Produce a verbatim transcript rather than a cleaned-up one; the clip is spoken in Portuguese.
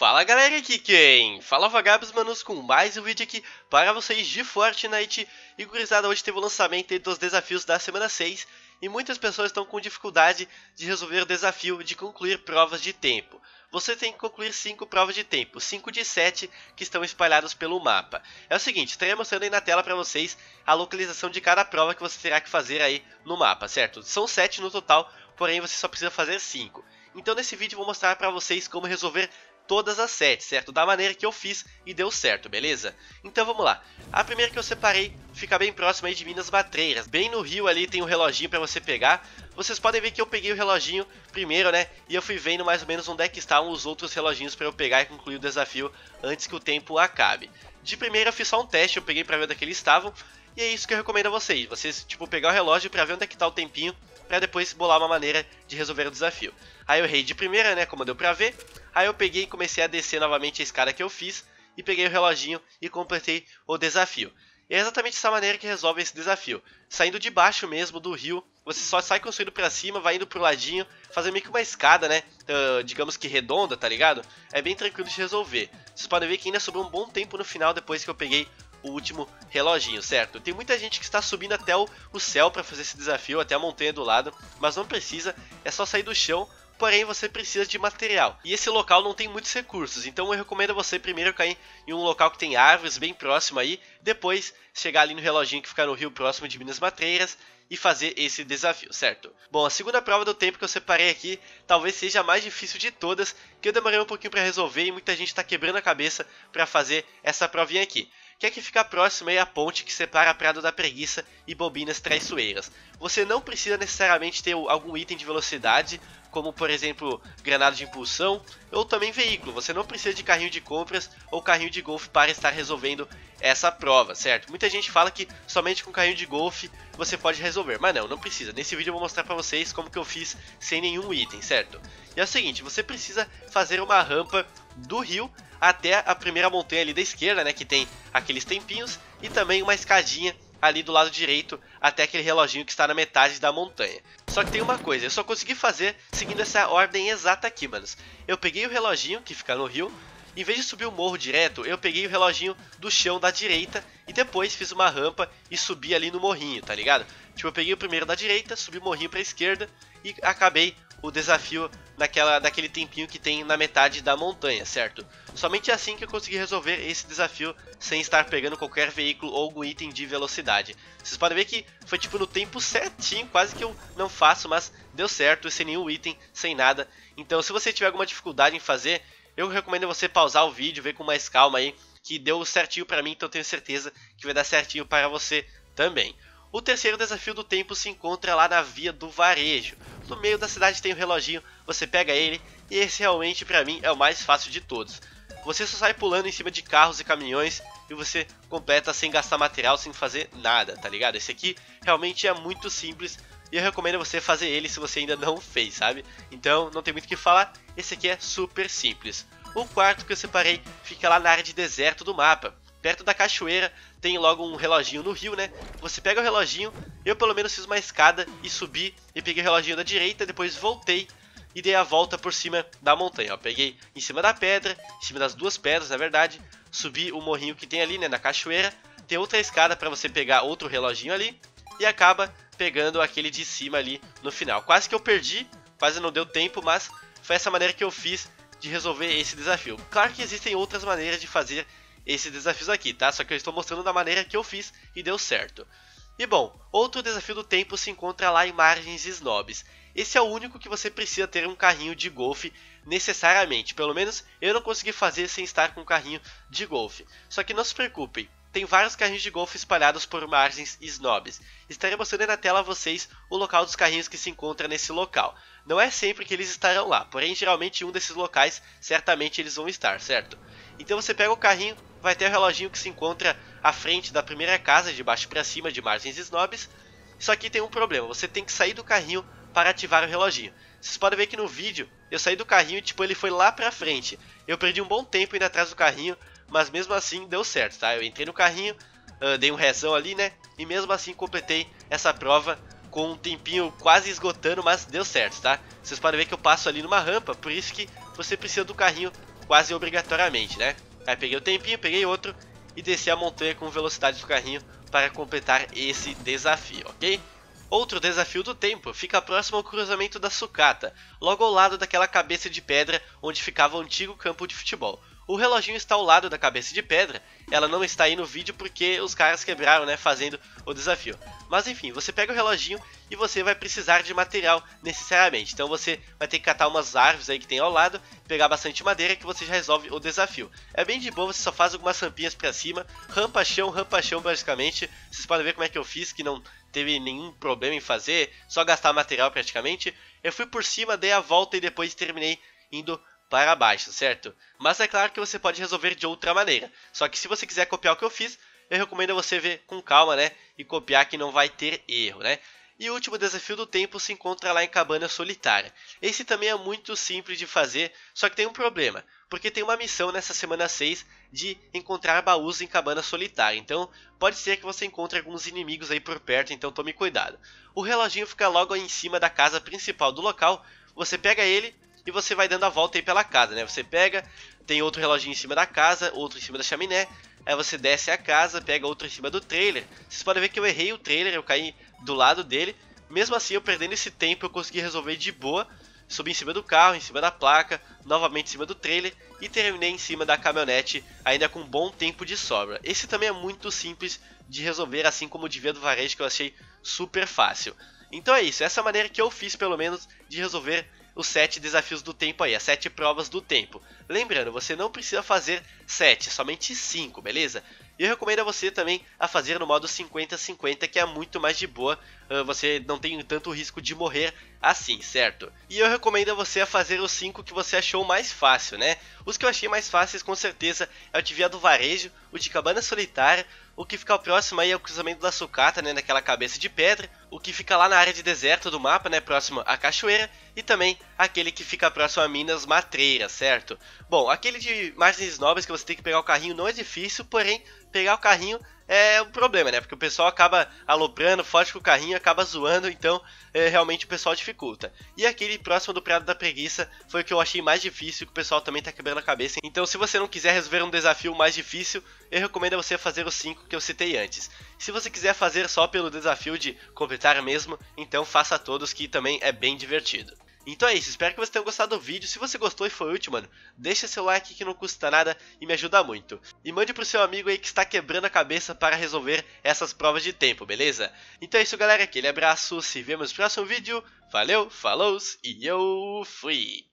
Fala galera, aqui quem? Fala Vagabos Manos com mais um vídeo aqui para vocês de Fortnite. E gurizada, hoje teve o lançamento dos desafios da semana seis e muitas pessoas estão com dificuldade de resolver o desafio de concluir provas de tempo. Você tem que concluir cinco provas de tempo, cinco de sete que estão espalhadas pelo mapa. É o seguinte, estarei mostrando aí na tela para vocês a localização de cada prova que você terá que fazer aí no mapa, certo? São sete no total, porém você só precisa fazer cinco. Então nesse vídeo eu vou mostrar para vocês como resolver todas as sete, certo? Da maneira que eu fiz e deu certo, beleza? Então vamos lá. A primeira que eu separei fica bem próxima aí de Minas Matreiras. Bem no rio ali tem um reloginho para você pegar. Vocês podem ver que eu peguei o reloginho primeiro, né? E eu fui vendo mais ou menos onde é que estavam os outros reloginhos para eu pegar e concluir o desafio antes que o tempo acabe. De primeira eu fiz só um teste, eu peguei para ver onde é que eles estavam. E é isso que eu recomendo a vocês. Vocês, tipo, pegar o relógio para ver onde é que tá o tempinho, para depois bolar uma maneira de resolver o desafio. Aí eu errei de primeira, né, como deu pra ver. Aí eu peguei e comecei a descer novamente a escada que eu fiz e peguei o reloginho e completei o desafio. E é exatamente essa maneira que resolve esse desafio. Saindo de baixo mesmo do rio, você só sai construindo pra cima, vai indo pro ladinho, fazendo meio que uma escada, né, uh, digamos que redonda, tá ligado? É bem tranquilo de resolver. Vocês podem ver que ainda sobrou um bom tempo no final depois que eu peguei o último reloginho, certo? Tem muita gente que está subindo até o, o céu para fazer esse desafio, até a montanha do lado, mas não precisa, é só sair do chão, porém você precisa de material. E esse local não tem muitos recursos, então eu recomendo você primeiro cair em um local que tem árvores bem próximo aí, depois chegar ali no reloginho que fica no rio próximo de Minas Matreiras e fazer esse desafio, certo? Bom, a segunda prova do tempo que eu separei aqui talvez seja a mais difícil de todas, que eu demorei um pouquinho para resolver e muita gente está quebrando a cabeça para fazer essa provinha aqui. Que é que fica próximo aí a ponte que separa a Prado da Preguiça e Bobinas Traiçoeiras. Você não precisa necessariamente ter algum item de velocidade, como por exemplo granada de impulsão, ou também veículo. Você não precisa de carrinho de compras ou carrinho de golfe para estar resolvendo essa prova, certo? Muita gente fala que somente com carrinho de golfe você pode resolver, mas não, não precisa. Nesse vídeo eu vou mostrar para vocês como que eu fiz sem nenhum item, certo? E é o seguinte, você precisa fazer uma rampa do rio até a primeira montanha ali da esquerda, né, que tem aqueles tempinhos, e também uma escadinha ali do lado direito até aquele reloginho que está na metade da montanha. Só que tem uma coisa, eu só consegui fazer seguindo essa ordem exata aqui, manos. Eu peguei o reloginho que fica no rio, em vez de subir o morro direto, eu peguei o reloginho do chão da direita e depois fiz uma rampa e subi ali no morrinho, tá ligado? Tipo, eu peguei o primeiro da direita, subi o morrinho para a esquerda e acabei o desafio naquela, naquele tempinho que tem na metade da montanha, certo? Somente assim que eu consegui resolver esse desafio sem estar pegando qualquer veículo ou algum item de velocidade. Vocês podem ver que foi tipo no tempo certinho, quase que eu não faço, mas deu certo, sem nenhum item, sem nada. Então se você tiver alguma dificuldade em fazer, eu recomendo você pausar o vídeo, ver com mais calma aí, que deu certinho pra mim, então eu tenho certeza que vai dar certinho para você também. O terceiro desafio do tempo se encontra lá na Via do Varejo. No meio da cidade tem um reloginho, você pega ele e esse realmente pra mim é o mais fácil de todos. Você só sai pulando em cima de carros e caminhões e você completa sem gastar material, sem fazer nada, tá ligado? Esse aqui realmente é muito simples e eu recomendo você fazer ele se você ainda não fez, sabe? Então não tem muito o que falar, esse aqui é super simples. O quarto que eu separei fica lá na área de deserto do mapa. Perto da cachoeira tem logo um reloginho no rio, né? Você pega o reloginho, eu pelo menos fiz uma escada e subi e peguei o reloginho da direita, depois voltei e dei a volta por cima da montanha, ó. Peguei em cima da pedra, em cima das duas pedras na verdade, subi o morrinho que tem ali, né, na cachoeira, tem outra escada para você pegar outro reloginho ali e acaba pegando aquele de cima ali no final. Quase que eu perdi, quase não deu tempo, mas foi essa maneira que eu fiz de resolver esse desafio. Claro que existem outras maneiras de fazer esses desafios aqui, tá? Só que eu estou mostrando da maneira que eu fiz e deu certo. E bom, outro desafio do tempo se encontra lá em Margens Snobs. Esse é o único que você precisa ter um carrinho de golfe necessariamente. Pelo menos eu não consegui fazer sem estar com um carrinho de golfe. Só que não se preocupem, tem vários carrinhos de golfe espalhados por Margens Snobs. Estarei mostrando na tela a vocês o local dos carrinhos que se encontra nesse local. Não é sempre que eles estarão lá, porém geralmente em um desses locais certamente eles vão estar, certo? Então você pega o carrinho, vai ter o reloginho que se encontra à frente da primeira casa, de baixo para cima, de Margens Snobs. Só que tem um problema, você tem que sair do carrinho para ativar o reloginho. Vocês podem ver que no vídeo eu saí do carrinho e tipo, ele foi lá pra frente. Eu perdi um bom tempo indo atrás do carrinho, mas mesmo assim deu certo, tá? Eu entrei no carrinho, uh, dei um rezão ali, né? E mesmo assim completei essa prova com um tempinho quase esgotando, mas deu certo, tá? Vocês podem ver que eu passo ali numa rampa, por isso que você precisa do carrinho quase obrigatoriamente, né? Aí peguei o tempinho, peguei outro e desci a montanha com velocidade do carrinho para completar esse desafio, ok? Outro desafio do tempo fica próximo ao cruzamento da sucata, logo ao lado daquela cabeça de pedra onde ficava o antigo campo de futebol. O reloginho está ao lado da cabeça de pedra, ela não está aí no vídeo porque os caras quebraram, né, fazendo o desafio. Mas enfim, você pega o reloginho e você vai precisar de material necessariamente. Então você vai ter que catar umas árvores aí que tem ao lado, pegar bastante madeira que você já resolve o desafio. É bem de boa, você só faz algumas rampinhas pra cima, rampa chão, rampa chão basicamente. Vocês podem ver como é que eu fiz, que não teve nenhum problema em fazer, só gastar material praticamente. Eu fui por cima, dei a volta e depois terminei indo para baixo, certo? Mas é claro que você pode resolver de outra maneira. Só que se você quiser copiar o que eu fiz, eu recomendo você ver com calma, né? E copiar que não vai ter erro, né? E o último desafio do tempo se encontra lá em Cabana Solitária. Esse também é muito simples de fazer, só que tem um problema. Porque tem uma missão nessa semana seis de encontrar baús em Cabana Solitária. Então pode ser que você encontre alguns inimigos aí por perto, então tome cuidado. O reloginho fica logo aí em cima da casa principal do local. Você pega ele e você vai dando a volta aí pela casa, né? Você pega, tem outro reloginho em cima da casa, outro em cima da chaminé. Aí você desce a casa, pega outro em cima do trailer. Vocês podem ver que eu errei o trailer, eu caí do lado dele. Mesmo assim, eu perdendo esse tempo, eu consegui resolver de boa. Subi em cima do carro, em cima da placa, novamente em cima do trailer e terminei em cima da caminhonete, ainda com um bom tempo de sobra. Esse também é muito simples de resolver, assim como o Devia do Varejo, que eu achei super fácil. Então é isso, essa é a maneira que eu fiz, pelo menos, de resolver os sete desafios do tempo aí, as sete provas do tempo. Lembrando, você não precisa fazer sete, somente cinco, beleza? E eu recomendo a você também a fazer no modo cinquenta cinquenta, que é muito mais de boa, você não tem tanto risco de morrer assim, certo? E eu recomendo a você a fazer os cinco que você achou mais fácil, né? Os que eu achei mais fáceis com certeza é o de Via do Varejo, o de Cabana Solitária, o que fica próximo aí ao cruzamento da sucata, né, naquela cabeça de pedra, o que fica lá na área de deserto do mapa, né, próximo à cachoeira, e também aquele que fica próximo a Minas Matreiras, certo? Bom, aquele de margens nobres que você tem que pegar o carrinho não é difícil, porém pegar o carrinho é um problema, né? Porque o pessoal acaba aloprando, forte com o carrinho, acaba zoando, então é, realmente o pessoal dificulta. E aquele próximo do Prado da Preguiça foi o que eu achei mais difícil, que o pessoal também tá quebrando a cabeça. Então se você não quiser resolver um desafio mais difícil, eu recomendo a você fazer os cinco que eu citei antes. Se você quiser fazer só pelo desafio de completar mesmo, então faça todos, que também é bem divertido. Então é isso, espero que vocês tenham gostado do vídeo. Se você gostou e foi útil, mano, deixa seu like que não custa nada e me ajuda muito. E mande pro seu amigo aí que está quebrando a cabeça para resolver essas provas de tempo, beleza? Então é isso, galera, aquele abraço, se vemos no próximo vídeo. Valeu, falou e eu fui!